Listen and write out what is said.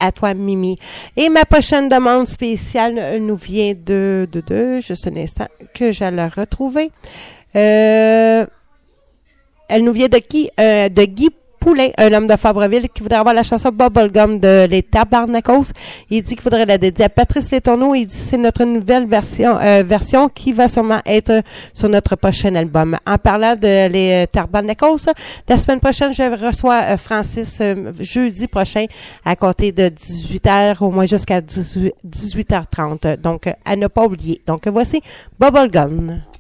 à toi, Mimi. Et ma prochaine demande spéciale nous vient de juste un instant que j'allais la retrouver. Elle nous vient de qui? De Guy Poulain, un homme de Fabreville, qui voudrait avoir la chanson Bubblegum de Les Tabarnakos. Il dit qu'il voudrait la dédier à Patrice Letourneau. Il dit que c'est notre nouvelle version qui va sûrement être sur notre prochain album. En parlant de Les Tabarnakos, la semaine prochaine, je reçois Francis jeudi prochain à compter de 18h au moins jusqu'à 18h30. Donc, à ne pas oublier. Donc, voici Bubblegum.